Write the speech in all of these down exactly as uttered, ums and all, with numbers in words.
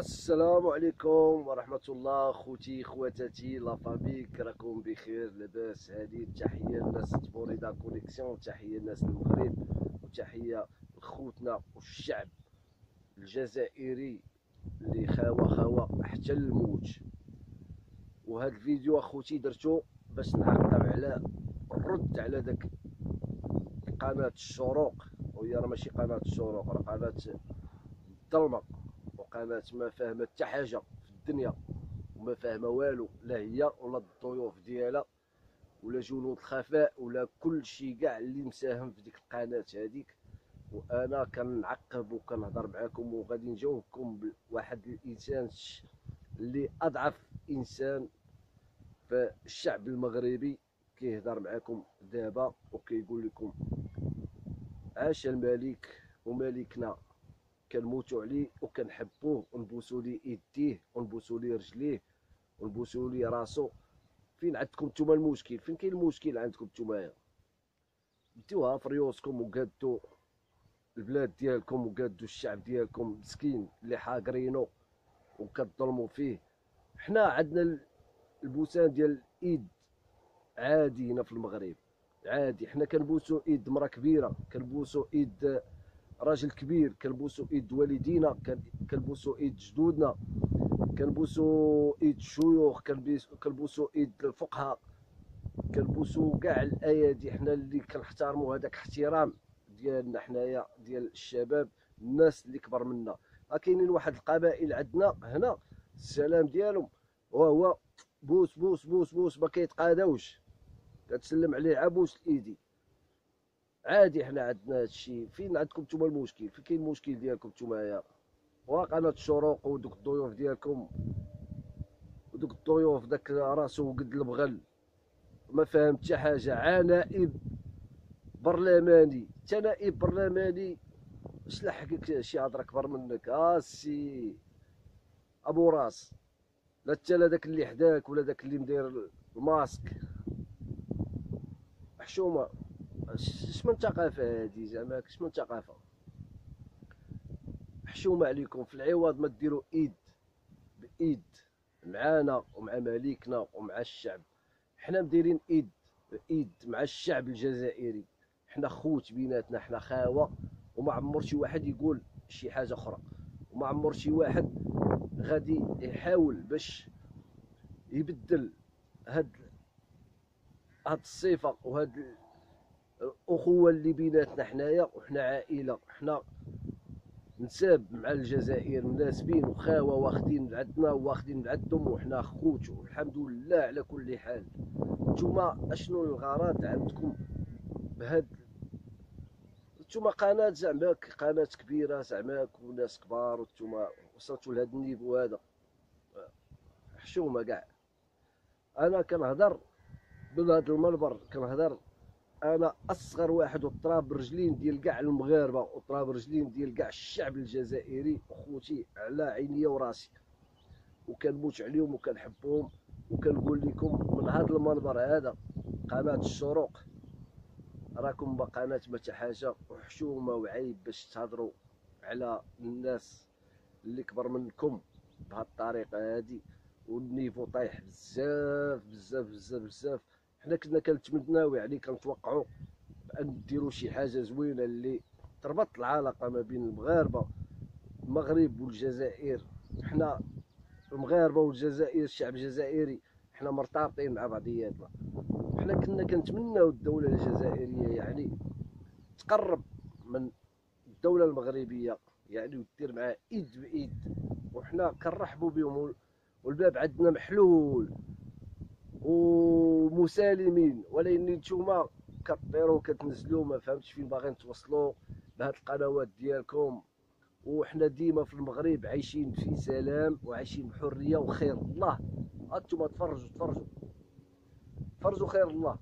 السلام عليكم ورحمة الله خوتي خواتاتي لا فاميك، راكم بخير لاباس؟ هذه تحية للناس تبوريدا كونيكسيون، تحية للناس المغرب، وتحية لخوتنا والشعب الجزائري اللي خاوة خاوة حتى الموت. وهذا الفيديو اخوتي درتو باش نعقب على الرد على داك قناة الشروق، وهي راه ماشي قناة الشروق، راه قناة الظلمة، وقناة ما فاهمة حتى حاجة في الدنيا، وما فاهمة والو، لا هي ولا الضيوف ديالها ولا جنود الخفاء ولا كل شي كاع اللي مساهم في ديك القناة هذيك. وانا كنعقب وكنهضر معاكم وغادي نجاوبكم بواحد الانسان اللي اضعف انسان في الشعب المغربي، كيهضر معاكم دابا وكيقول لكم عاش الملك وملكنا، كنموتوا عليه وكنحبوه ونبوسوا ليه يديه ونبوسوا ليه رجليه ونبوسوا ليه راسو. فين عندكم نتوما المشكل؟ فين كاين المشكل عندكم نتوما؟ ديوها في ريوسكم وقادوا البلاد ديالكم وقادوا الشعب ديالكم مسكين اللي حاقرينو وكتظلموا فيه. حنا عندنا البوسان ديال الايد عادي هنا في المغرب، عادي. حنا كنبوسوا ايد مرا كبيره، كنبوسوا ايد راجل كبير، كنبوسوا ايد والدينا، كنبوسوا ايد جدودنا، كنبوسوا ايد الشيوخ، كنبوسوا ايد الفقهاء، كنبوسوا كاع الايادي. حنا اللي كنحترموا هذاك احترام ديالنا حنايا ديال الشباب، الناس اللي كبر منا. كاينين واحد القبائل عندنا هنا السلام ديالهم وهو بوس بوس بوس بوس، ما كيتقاداوش، كتسلم عليه عبوس الايدي عادي. حنا عندنا هادشي. فين عندكم نتوما المشكل؟ فين كاين المشكل ديالكم نتوما؟ وقناة الشروق ودوك الضيوف ديالكم ودوك الضيوف داك راسو قد البغل ما فاهم حتى حاجه. عا نائب برلماني، حتى نائب برلماني اش لحقك شي هضره كبر منك؟ اه سي ابو راس، لا حتى لا داك اللي حداك ولا داك اللي مدير الماسك حشومه. اش من ثقافه هادي زعما؟ اش من ثقافه؟ حشومه عليكم. في العوض ما ديروا ايد بايد معانا ومع مليكنا ومع الشعب. حنا مديرين ايد بايد مع الشعب الجزائري، حنا خوت بيناتنا، حنا خاوه. وما عمر شي واحد يقول شي حاجه اخرى، وما عمر شي واحد غادي يحاول باش يبدل هاد هاد الصفه وهاد الاخوه اللي بيناتنا حنايا. وحنا عائله، حنا نساب مع الجزائر، مناسبين وخاوه، واخدين من عندنا واخدين من عندهم، وحنا خوت والحمد لله على كل حال. نتوما اشنو الغرض عندكم بهاد؟ نتوما قناه زعما قناه كبيره زعما وناس كبار، ونتوما وصلتوا لهاد النيفو هذا. حشومه كاع. انا كنهضر بهاد المنبر، كنهضر انا اصغر واحد، وطراب رجلين ديال كاع المغاربه وطراب رجلين ديال كاع الشعب الجزائري، اخوتي على عينيا وراسي، وكنموت عليهم وكنحبهم. وكنقول لكم من هذا المنبر هذا، قناه الشروق راكم قناه ما حتى حاجه، وحشومه وعيب باش تهضروا على الناس اللي كبر منكم بهذه الطريقه هذه. والنيفو طايح بزاف بزاف بزاف بزاف. حنا كنا كنتمناو يعني كنتوقعوا بان ديروا شي حاجه زوينه اللي تربط العلاقه ما بين المغاربه، المغرب والجزائر. حنا المغاربه والجزائر، الشعب الجزائري، حنا مرتبطين مع بعضياتنا. حنا كنا كنتمناو الدوله الجزائريه يعني تقرب من الدوله المغربيه يعني، ودير معها ايد بايد، وحنا كنرحبوا بهم والباب عندنا محلول ومسالمين. ولكن نتوما كطيروا كتنزلوا، ما فهمتش فين باغيين توصلوا بهاد القنوات ديالكم. وحنا ديما في المغرب عايشين في سلام وعايشين بحريه وخير الله. هانتوما تفرجوا تفرجوا تفرجوا خير الله.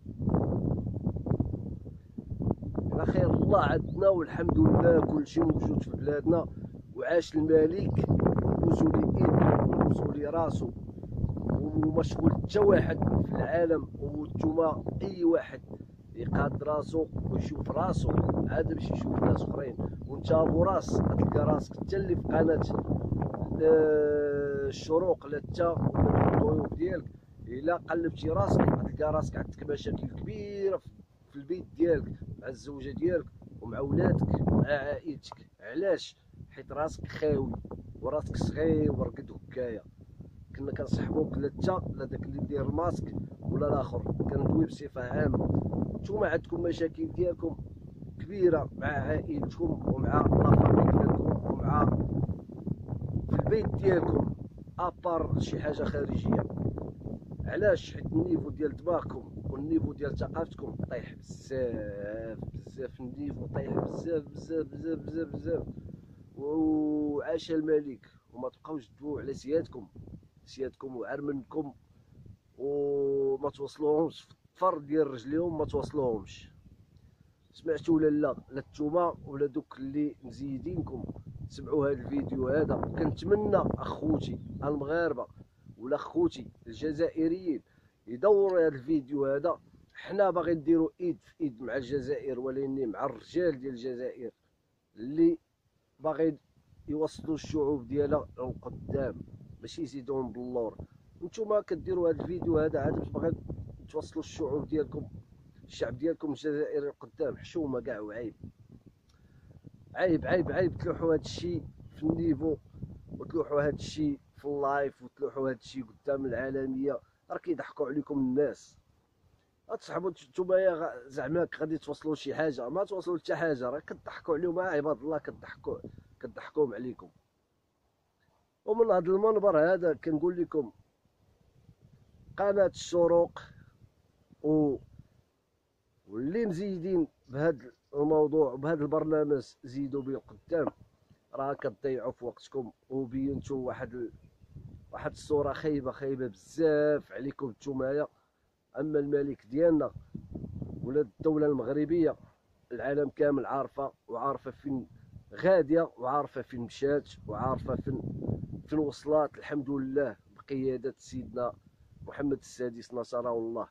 حنا خير الله عندنا والحمد لله، كلشي موجود في بلادنا. وعاش الملك، بوسوا لي ايد بوسوا لي راسو، وما شغل حتى واحد في العالم. وانتوما اي واحد يقاد راسو ويشوف راسو عاد باش يشوف ناس اخرين. وانت ابو راس تلقى راسك انت اللي في قناه الشروق لا انت ولا الضيوف ديالك، الا قلبتي راسك غتلقى راسك عندك مشاكل كبيره في البيت ديالك مع الزوجه ديالك ومع ولادك ومع عائلتك. علاش؟ حيت راسك خاوي وراسك صغير ورقد هكايا. كنا كنصحبوك لا انت لا داك اللي داير الماسك ولا الاخر، كندوي بصفه عامه. نتوما عندكم مشاكل ديالكم كبيره مع عائلتكم ومع لافامي ديالكم ومع في البيت ديالكم ابار شي حاجه خارجيه. علاش؟ حيت النيفو ديال دماغكم والنيفو ديال ثقافتكم طايح بزاف بزاف، النيفو طايح بزاف بزاف بزاف بزاف بزاف. وعاش الملك. وما تبقاوش تدويو على سيادكم سيادكم وعرمنكم وما توصلوهمش في الطفر ديال رجليهم، ما توصلوهمش. سمعتوا ولا لا؟ لا نتوما ولا دوك اللي مزيدينكم تسمعوا هذا الفيديو هذا. كنتمنى اخوتي المغاربه ولا اخوتي الجزائريين يدوروا هذا الفيديو هذا. حنا باغي نديروا ايد في ايد مع الجزائر، ولكن مع الرجال ديال الجزائر اللي باغي يوصلوا الشعوب ديالها للقدام، ماشي يزيدوهم باللور. نتوما كديروا هذا الفيديو هذا عاد باش باغي توصلوا الشعوب ديالكم الشعب ديالكم الجزائري القدام. حشومه كاع وعيب عيب عيب عيب تلوحوا هذا الشيء في النيفو، وتلوحوا هذا الشيء في اللايف، وتلوحوا هذا الشيء قدام العالميه. راه كيضحكوا عليكم الناس. تصحبوا نتوما زعما غادي توصلوا شي حاجه، ما توصلوا حتى حاجه. راه كضحكوا عليهم عباد الله، كضحكوا كضحكوهم عليكم. ومن هذا المنبر هذا كنقول لكم قناه الشروق و واللي مزيدين بهذا الموضوع وبهذا البرنامج زيدوا به القدام. راه كتضيعوا في وقتكم وبينتوا واحد ال... واحد الصوره خايبه خايبه بزاف عليكم نتومايا. اما الملك ديالنا ولا الدوله المغربيه العالم كامل عارفه، وعارفه فين غاديه، وعارفه فين مشات، وعارفه فين فين وصلات. الحمد لله بقياده سيدنا محمد السادس نصره الله.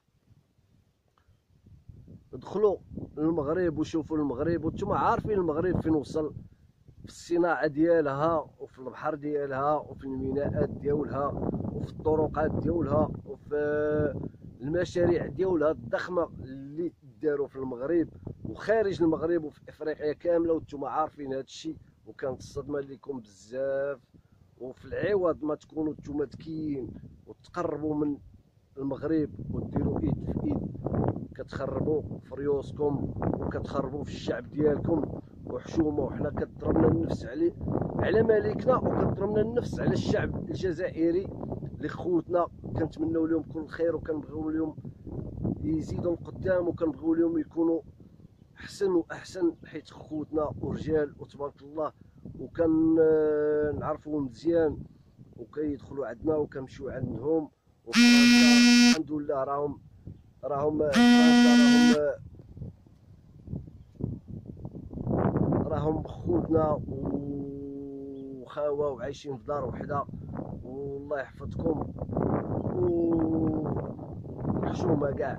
دخلوا للمغرب وشوفوا المغرب، وانتم عارفين المغرب فين وصل في الصناعه ديالها وفي البحر ديالها وفي الميناءات ديالها وفي الطرقات ديالها وفي المشاريع ديالها الضخمه اللي داروا في المغرب وخارج المغرب وفي افريقيا كامله، وانتم عارفين هذا الشيء. وكانت الصدمه لكم بزاف. وفي العوض ما تكونوا نتوما ذكيين وتقربوا من المغرب وديروا ايد في ايد، كتخربوا في ريوسكم وكتخربوا في الشعب ديالكم. وحشومه وحنا كضربنا النفس عليه على ملكنا، وكضربنا النفس على الشعب الجزائري اللي خوتنا. كنتمنوا لهم كل خير وكنبغيو لهم يزيدوا القدام، وكنبغيو لهم يكونوا احسن واحسن، حيت خوتنا ورجال وتبارك الله. وكان نعرفوهم مزيان وكيدخلوا عندنا وكنمشيو عندهم. وفرنسا الحمد لله راهم راهم راهم راهم خوتنا وخاوه وعايشين في دار وحده. والله يحفظكم وحشومه كاع.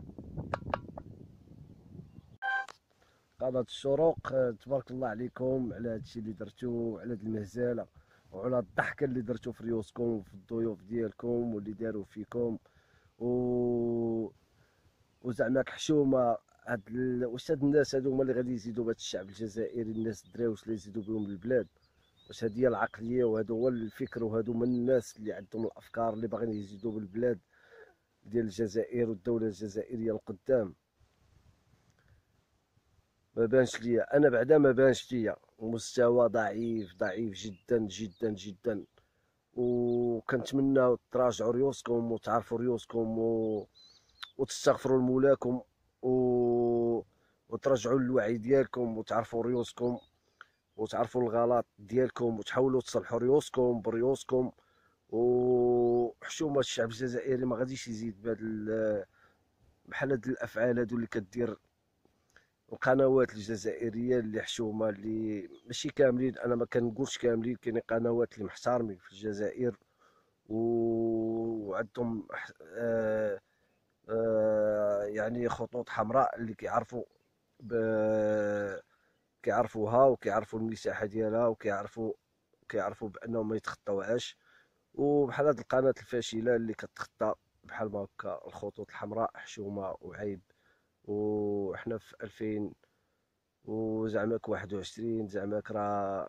قناة الشروق تبارك الله عليكم على هادشي اللي درتو، على هاد المهزله وعلى الضحكه اللي درتو في ريوسكم وفي الضيوف ديالكم واللي داروا فيكم. و وزعما حشومه. هاد ال... واش هاد الناس هادو هما اللي غادي يزيدوا بهاد الشعب الجزائري، الناس الدراوش اللي يزيدوا بهم البلاد؟ واش هادي هي العقليه وهذا هو الفكر وهادو هما الناس اللي عندهم الافكار اللي باغيين يزيدوا بالبلاد ديال الجزائر والدوله الجزائريه القدام؟ ما بانش ليا انا بعدا، ما بانش ليا. مستوى ضعيف ضعيف جدا جدا جدا. وكنتمنى تراجعوا ريوسكم وتعرفوا ريوسكم و... وتستغفروا لمولاكم و... وترجعوا للوعي ديالكم وتعرفوا ريوسكم وتعرفوا الغلط ديالكم وتحاولوا تصلحوا ريوسكم بريوسكم. وحشومه الشعب الجزائري ما غاديش يزيد بهاد بحال هاد الافعال هادو اللي كدير القنوات الجزائريه اللي حشومه، اللي ماشي كاملين. انا ما كنقولش كاملين، كاينين قنوات اللي محترمين في الجزائر وعندهم آه آه يعني خطوط حمراء اللي كيعرفوا ب... كيعرفوها وكيعرفوا المساحه ديالها وكيعرفوا كيعرفوا بانهم ما يتخطاوهاش. وبحال هاد القناه الفاشله اللي كتخطى بحال ما هكا الخطوط الحمراء، حشومه وعيب. وحنا في ألفين وزعماك واحد وعشرين، زعماك راه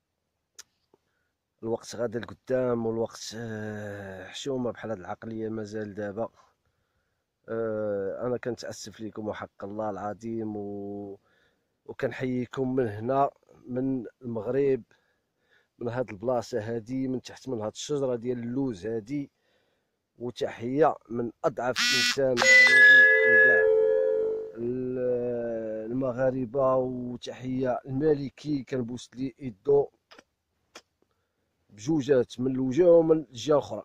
الوقت غادا لقدام، والوقت آه، حشومه بحال هاد العقليه مازال دابا. آه، انا كنتاسف لكم وحق الله العظيم، و... وكنحييكم من هنا، من المغرب، من هاد البلاصه هادي، من تحت من هاد الشجره ديال اللوز هادي. وتحيه من اضعف انسان مغربي لكاع المغاربه. وتحيه الملكي، كنبوس ليه يدو بجوجات من الوجه ومن الجهه الاخرى.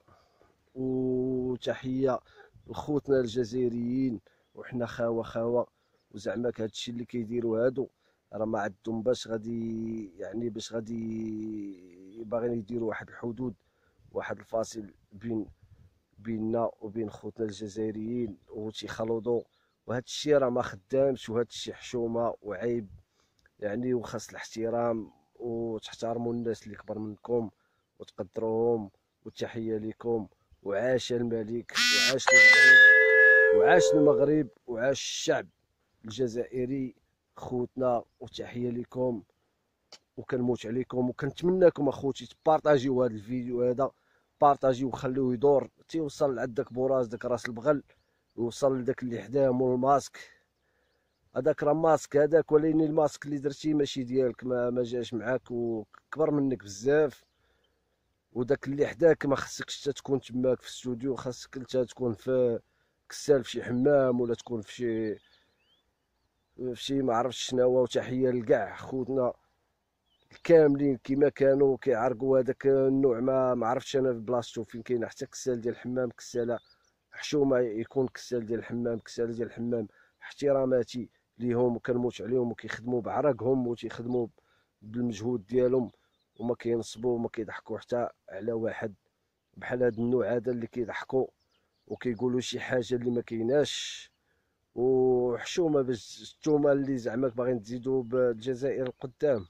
وتحيه لخوتنا الجزائريين، وحنا خاوه خاوه. وزعماك هادشي اللي كيديروا هادو راه ما عندهم باش غادي، يعني باش غادي باغيين يديروا واحد الحدود، واحد الفاصل بين بيننا وبين خوتنا الجزائريين وتيخلطوا. وهذا الشيء راه ما خدامش، وهذا الشيء حشومه وعيب يعني. وخاص الاحترام، وتحترموا الناس اللي كبر منكم وتقدروهم. والتحيه لكم. وعاش الملك، وعاش المغرب، وعاش المغرب، وعاش الشعب الجزائري خوتنا. وتحيه لكم، وكنموت عليكم. وكنتمناكم اخوتي تبارطاجيو هذا الفيديو هذا، بارطاجيو وخليوه يدور تيوصل لعند داك بوراس، داك راس البغل، يوصل لداك اللي حداه مول الماسك. هذاك راه ماسك هذاك، ولكن الماسك اللي درتي ماشي ديالك، ما, ما جاش معاك وكبر منك بزاف. وداك اللي حداك ما خصكش حتى تكون تماك في الاستوديو، خاصك انت تكون في كسال في شي حمام، ولا تكون في شي في شي ما عرفتش شناهو. وتحيه لكاع خوتنا كاملين كما كانوا كيعرقوا هذاك النوع، ما ما عرفتش انا في بلاصتو فين كاين حتى كسال ديال الحمام، كساله حشومه يكون كسال ديال الحمام، كسال ديال الحمام. احتراماتي ليهم، وكنموت عليهم، وكيخدموا بعرقهم وتيخدموا بالمجهود ديالهم، وما كينصبوا وما كيضحكوا حتى على واحد بحال هذا النوع هذا اللي كيضحكوا وكيقولوا شي حاجه اللي ما كايناش. وحشومه باش نتوما اللي زعما باغيين تزيدوا بالجزائر القدام.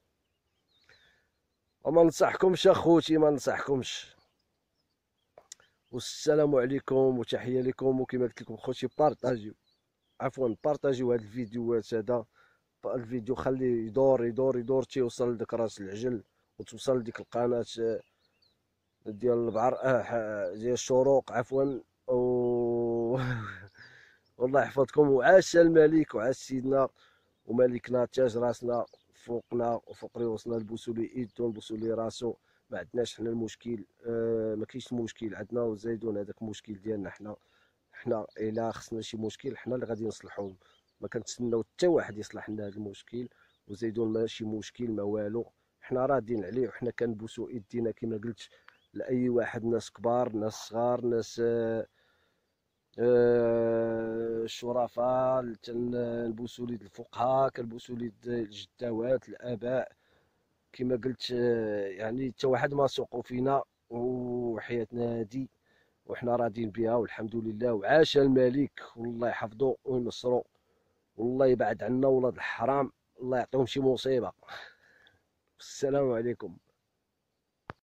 وما ننصحكمش اخوتي، ما ننصحكمش. والسلام عليكم وتحيه لكم. وكما قلت لكم خوتي بارطاجيو، عفوا بارطاجيو هذا الفيديوهات هذا الفيديو، خليه يدور يدور يدور تيوصل لديك راس العجل، وتوصل لديك القناه ديال البعر آه ديال الشروق عفوا. و والله يحفظكم. وعاش الملك، وعاش سيدنا وملكنا، تاج راسنا فوقنا وفوق رؤوسنا. نبوسوا ليه يدو، نبوسوا ليه راسو. ما عندناش حنا المشكل، آه ما كاينش المشكل عندنا، وزايدون هذاك المشكل ديالنا حنا. حنا الا خصنا شي مشكل حنا اللي غادي نصلحوه، ما كنتسناو حتى واحد يصلح لنا هذا المشكل. وزايدون ماشي مشكل ما والو، حنا راضيين عليه. وحنا كنبوسوا ايدينا كما قلت لاي واحد، ناس كبار ناس صغار ناس آه آه، الشرفاء، تنبوسوا ليد الفقهاء، كنبوسوا ليد الجداوات الاباء. كما قلت آه، يعني حتى واحد ما سوقوا فينا، وحياتنا هادي وحنا راضيين بها والحمد لله. وعاش الملك، والله يحفظه وينصرو، والله يبعد عنا ولاد الحرام، الله يعطيهم شي مصيبه. السلام عليكم.